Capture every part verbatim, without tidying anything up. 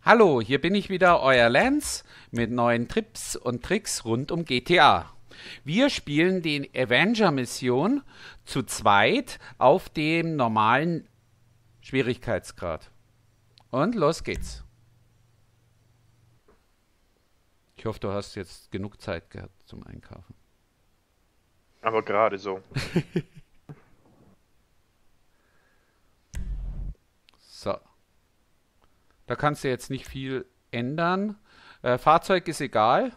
Hallo, hier bin ich wieder, euer Lance, mit neuen Tipps und Tricks rund um G T A. Wir spielen die Avenger-Mission zu zweit auf dem normalen Schwierigkeitsgrad. Und los geht's. Ich hoffe, du hast jetzt genug Zeit gehabt zum Einkaufen. Aber gerade so. So. Da kannst du jetzt nicht viel ändern. Äh, Fahrzeug ist egal.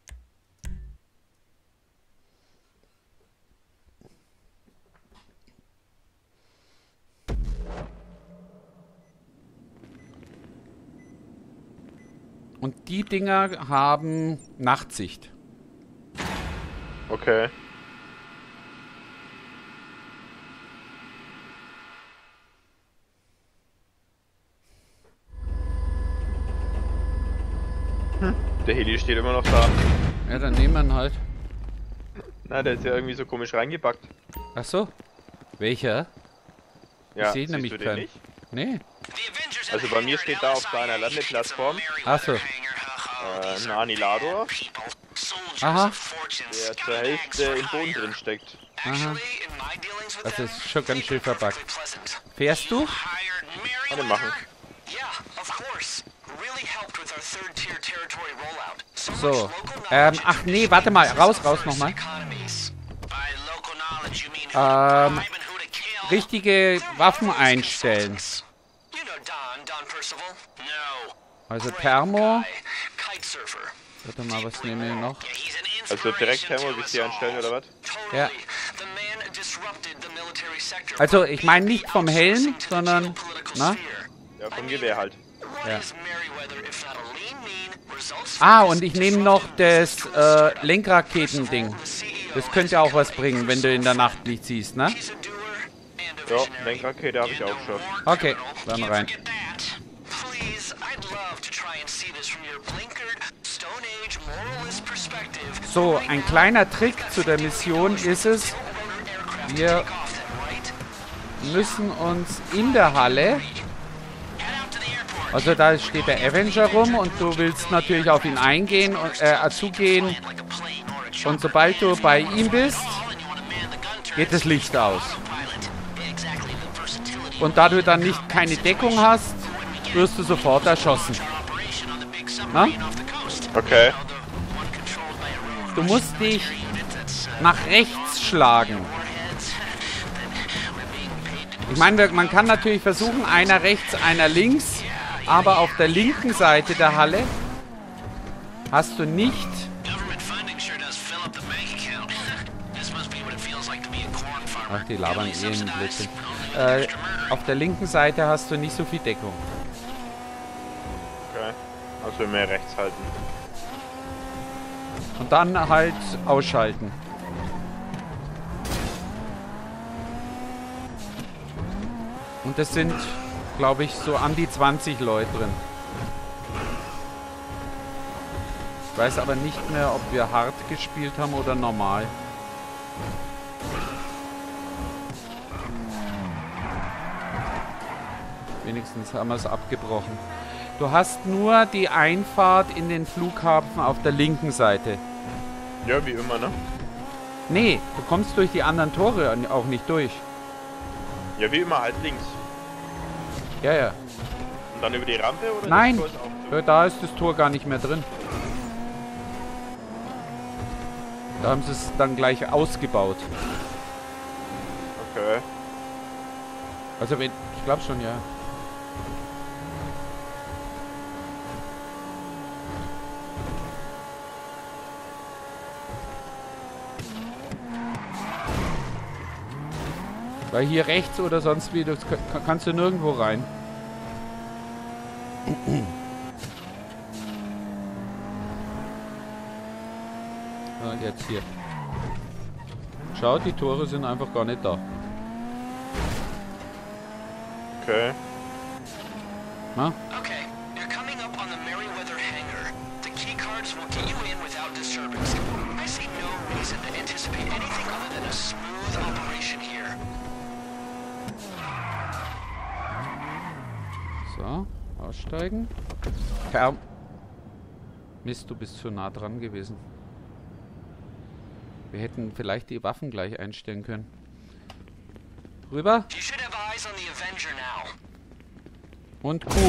Und die Dinger haben Nachtsicht. Okay. Hm, der Heli steht immer noch da. Ja, dann nehmen wir ihn halt. Na, der ist ja irgendwie so komisch reingepackt. Ach so. Welcher? Ja, ich sehe siehst nämlich du den keinen. nicht? Nee. Also bei mir steht da auf seiner Landeplattform Ach so. äh, ein Anilador, Aha. der zur Hälfte im Boden drin steckt. Aha. Das ist schon ganz schön verbuggt. Fährst du? Kann ich machen. So. Ähm, ach nee, warte mal. Raus, raus nochmal. Ähm, richtige Waffen einstellen. Also Thermo. Warte mal, was nehmen wir noch? Also direkt Thermovisier einstellen oder was? Ja. Also ich meine nicht vom Helm, sondern na? Ja, vom Gewehr halt. Ja. Ah, und ich nehme noch das äh, Lenkraketending. Das könnte auch was bringen, wenn du in der Nacht nicht siehst, ne? Ja, Lenkrakete habe ich auch schon. Okay, dann rein. So, ein kleiner Trick zu der Mission ist es, wir müssen uns in der Halle, also da steht der Avenger rum und du willst natürlich auf ihn eingehen und äh, zugehen, und sobald du bei ihm bist, geht das Licht aus. Und da du dann nicht keine Deckung hast, wirst du sofort erschossen. Na? Okay. Du musst dich nach rechts schlagen. Ich meine, man kann natürlich versuchen, einer rechts, einer links, aber auf der linken Seite der Halle hast du nicht... Ach, die labern eh in Blödsinn. Äh, auf der linken Seite hast du nicht so viel Deckung. Okay. Also mehr rechts halten. Und dann halt ausschalten. Und das sind, glaube ich, so an die zwanzig Leute drin. Ich weiß aber nicht mehr, ob wir hart gespielt haben oder normal. Wenigstens haben wir es abgebrochen. Du hast nur die Einfahrt in den Flughafen auf der linken Seite. Ja, wie immer, ne? Nee, du kommst durch die anderen Tore auch nicht durch. Ja, wie immer, halt links. Ja, ja. Und dann über die Rampe oder? Nein, das Tor ist auch zu? ja, da ist das Tor gar nicht mehr drin. Da haben sie es dann gleich ausgebaut. Okay. Also, wenn, ich glaube schon, ja. Weil hier rechts oder sonst wie, das kannst du nirgendwo rein. Und jetzt hier. Schau, die Tore sind einfach gar nicht da. Okay. Na? Okay, you're coming up on the Merryweather hangar. The key cards will get you in without disturbance. I see no reason to anticipate anything other than a smooth operation here. So, Aussteigen. Per... Mist, du bist zu nah dran gewesen. Wir hätten vielleicht die Waffen gleich einstellen können. Rüber. You should have eyes on the Avenger now. Und Q.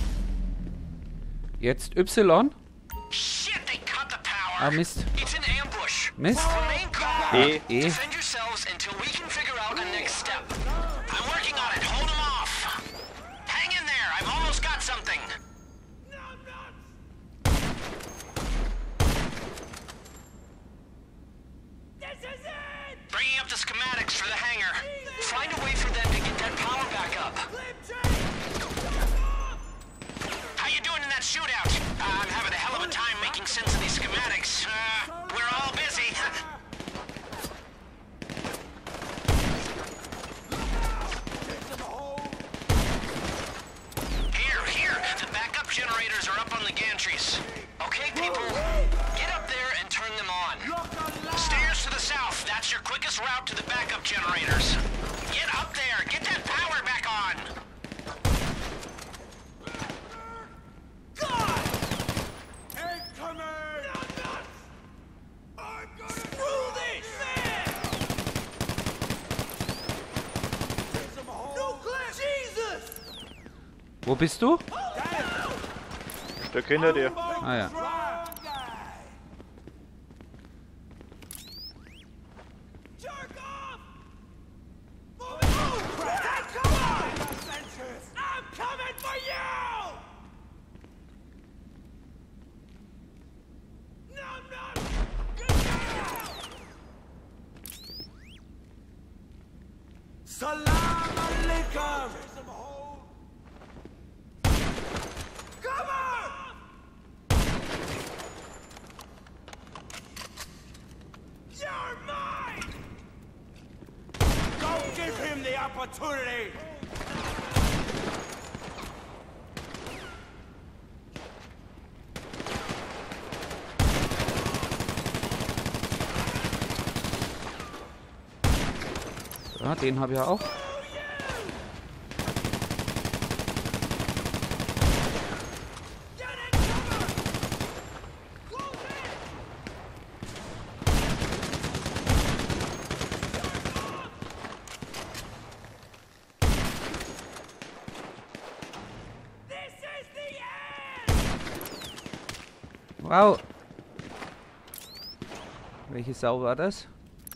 Jetzt Y. Shit, they cut the power. Ah, Mist. It's an ambush. Mist. Remain calm. E. E. Defend yourselves until we can figure out a next step. I'm working on it. Hold them off. Hang in there. I've almost got something. This is it. Bringing up the schematics for the hangar. Find a way for them to get that power back up. How you doing in that shootout? Uh, I'm having a hell of a time making sense of these schematics. Uh, we're all busy. Here, here. The backup generators are up on the gantries. Okay, people, get up there and turn them on. Stairs to the south. That's your quickest route to the backup generators. Get up there. Get that power back on. Wo bist du? Stück hinter dir. Ah ja. Salam alaikum! Come on! You're mine! Don't give him the opportunity! Ja, den habe ich ja auch. Wow. Welche Sau war das?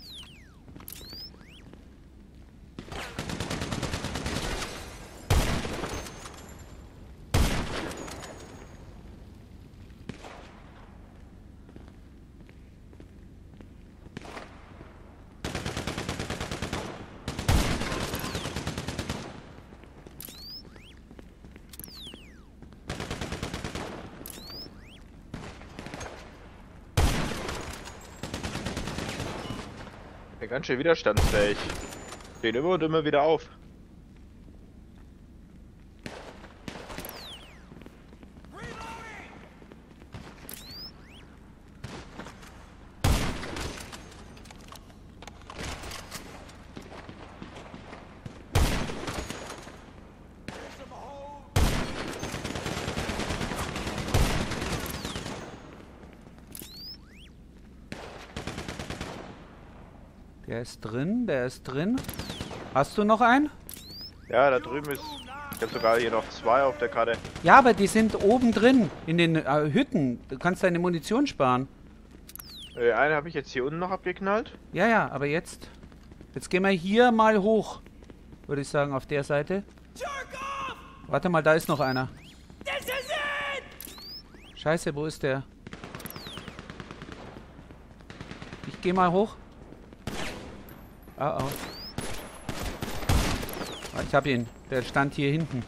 Ja, ganz schön widerstandsfähig. Steht immer und immer wieder auf. Der ist drin, der ist drin. Hast du noch einen? Ja, da drüben ist... Ich habe sogar hier noch zwei auf der Karte. Ja, aber die sind oben drin, in den äh, Hütten. Du kannst deine Munition sparen. Äh, eine habe ich jetzt hier unten noch abgeknallt. Ja, ja, aber jetzt... Jetzt gehen wir hier mal hoch. Würde ich sagen, auf der Seite. Warte mal, da ist noch einer. Scheiße, wo ist der? Ich gehe mal hoch. Oh, oh. Ah, ich hab ihn. Der stand hier hinten.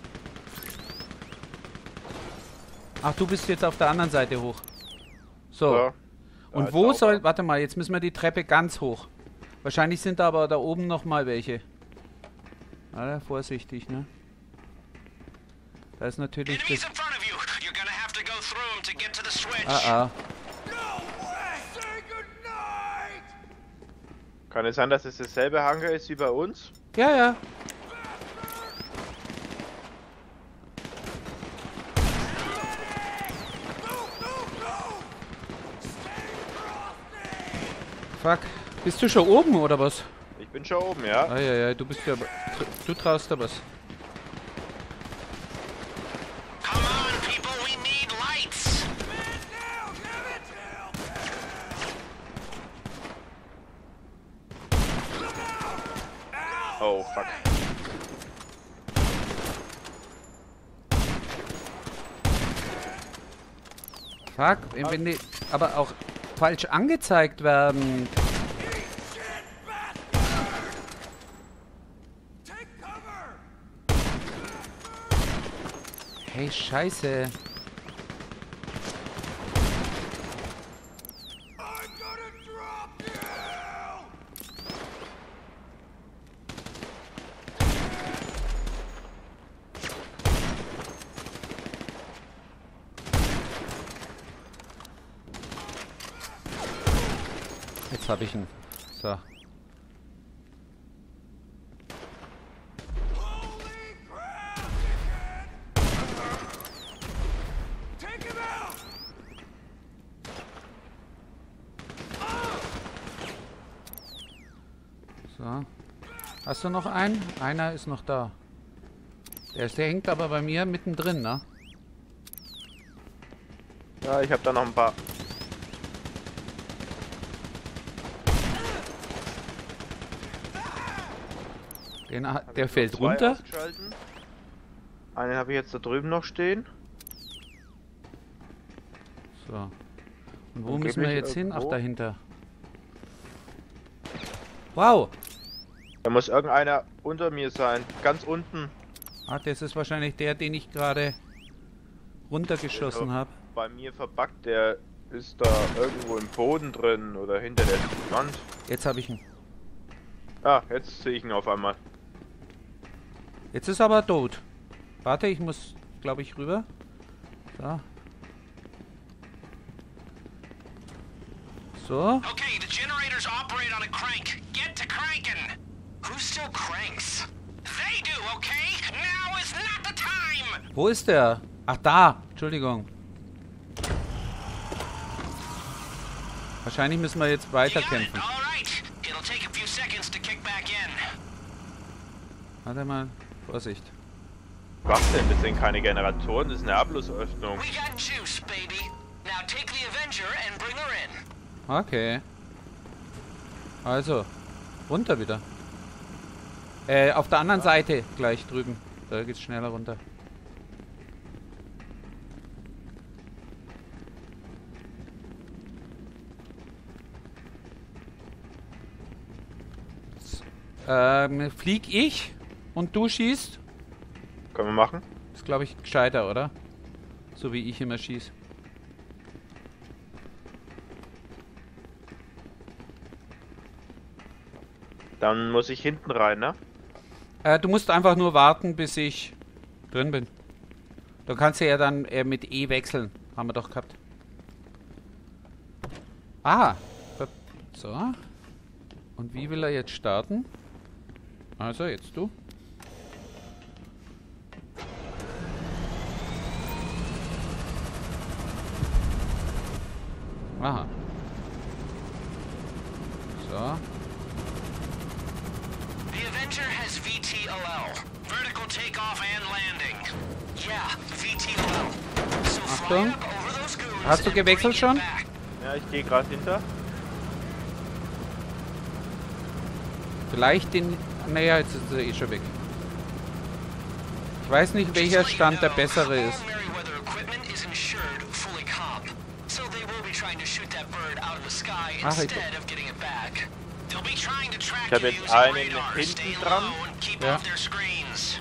Ach, du bist jetzt auf der anderen Seite hoch. So. Ja. Und Ja, wo jetzt soll... auch. Warte mal, jetzt müssen wir die Treppe ganz hoch. Wahrscheinlich sind da aber da oben noch mal welche. Alter, vorsichtig, ne? Da ist natürlich Enemies das... in front of you. You're gonna have to go through them to get to the switch. Ah, ah. Kann es sein, dass es dasselbe Hangar ist wie bei uns? Ja, ja. Fuck. Bist du schon oben oder was? Ich bin schon oben, ja. Ah, ja, ja, du bist ja... Du traust da was. Come on, people, we need lights. Oh, fuck. Fuck, wenn wenn die aber auch falsch angezeigt werden. Hey, Scheiße. Jetzt habe ich ihn. So. So. Hast du noch einen? Einer ist noch da. Der, ist, der hängt aber bei mir mittendrin, ne? Ja, ich habe da noch ein paar. Den, der Hab ich fällt noch zwei runter. ausgeschalten. Einen habe ich jetzt da drüben noch stehen. So. Und wo Und müssen wir gebe ich jetzt hin? Ach, irgendwo? dahinter. Wow! Da muss irgendeiner unter mir sein. Ganz unten. Ah, das ist wahrscheinlich der, den ich gerade runtergeschossen habe. Bei mir verbuggt. Der ist da irgendwo im Boden drin oder hinter der Wand. Jetzt habe ich ihn. Ah, jetzt sehe ich ihn auf einmal. Jetzt ist er aber tot. Warte, ich muss, glaube ich, rüber. So. So. Okay, the generators operate on a crank. Get to cranking. Who still cranks? They do, okay? Now is not the time. Wo ist der? Ach, da. Entschuldigung. Wahrscheinlich müssen wir jetzt You got it. weiterkämpfen. All right. It'll take a few seconds to kick back in. Warte mal. Vorsicht. Was denn? Das sind keine Generatoren, das ist eine Abflussöffnung. We got juice, baby. Now take the Avenger and bring her in. Okay. Also. Runter wieder. Äh, auf der anderen Seite gleich drüben. Da geht's schneller runter. Ähm, flieg ich und du schießt? Können wir machen? Ist, glaube ich, gescheiter, oder? So wie ich immer schieß. Dann muss ich hinten rein, ne? Äh, du musst einfach nur warten, bis ich drin bin. Du kannst ja dann äh, mit E wechseln. Haben wir doch gehabt. Ah. So. Und wie will er jetzt starten? Also, jetzt du. Aha. So. The Avenger has V T O L. Vertical takeoff and landing. Yeah, V T O L. So fly Achtung. up over those goons Hast du and gewechselt bring it schon? back. Ja, ich gehe gerade hinter. Vielleicht den... Naja, jetzt ist er eh schon weg. Ich weiß nicht, welcher Just to let you Stand der know, bessere all ist. Merryweather equipment is insured fully comp. So they will be trying to shoot that bird out of the sky Ach, ich- instead of getting it back. They'll be trying to track Ich hab you jetzt using einen radar. hinten Stay dran. low and keep Ja. off their screens.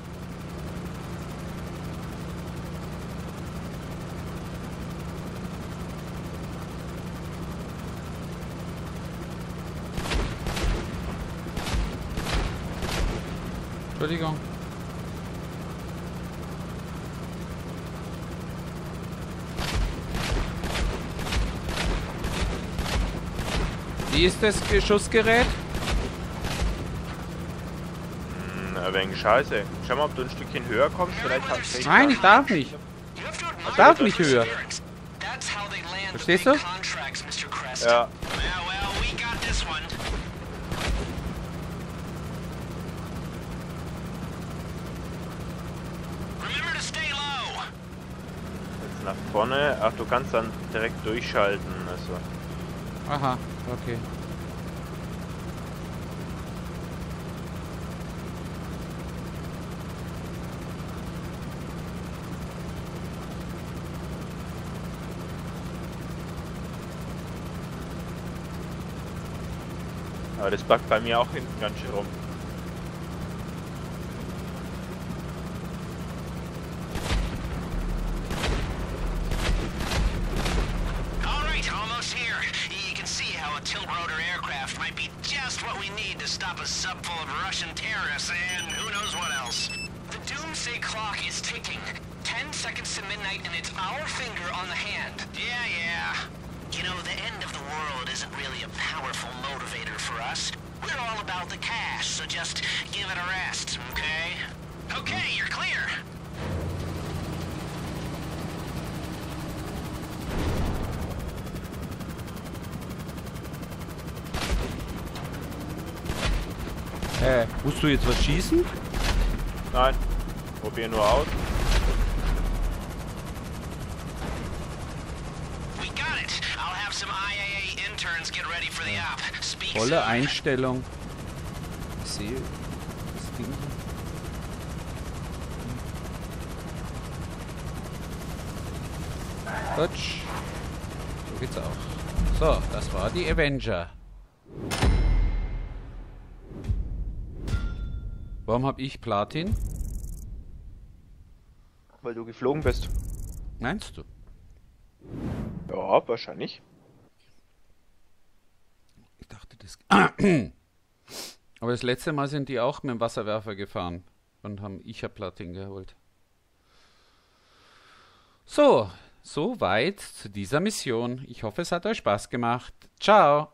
Entschuldigung. Wie ist das Schussgerät? Hm, ein wenig scheiße. Schau mal, ob du ein Stückchen höher kommst. Vielleicht hast du Nein, ich darf nicht. You have to admire darf their nicht höher. perseverance. That's how they land the Verstehst big du? contracts, Mister Crest. Ja. Yeah, well, we got nach vorne. Ach, du kannst dann direkt durchschalten. Also. Aha, okay. Aber das backt bei mir auch hinten ganz schön rum. Alright, almost here. You can see how a tilt-rotor aircraft might be just what we need to stop a sub full of Russian terrorists and who knows what else. The doomsday clock is ticking. Ten seconds to midnight and it's our finger on the hand. Yeah, yeah. You know, the end of the world isn't really a powerful motivator for us. We're all about the cash, so just give it a rest, okay? Okay, you're clear. Äh, musst du jetzt was schießen? Nein, probier nur aus. We got it. I'll have some I A A interns get ready for the op. Speak Volle soon. Einstellung. Ich sehe das Ding. Quatsch. So geht's auch. So, das war die Avenger. Warum habe ich Platin? Weil du geflogen bist. Meinst du? Ja, wahrscheinlich. Ich dachte, das... Aber das letzte Mal sind die auch mit dem Wasserwerfer gefahren und haben ich hab Platin geholt. So, so weit zu dieser Mission. Ich hoffe, es hat euch Spaß gemacht. Ciao!